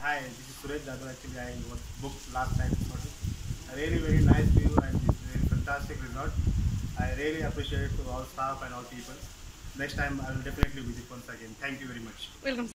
hi, this is Suresh Jadhav. Actually, I was booked last time. A really very nice view and it's very fantastic resort. I really appreciate to all staff and all people. Next time I will definitely visit once again. Thank you very much. Welcome.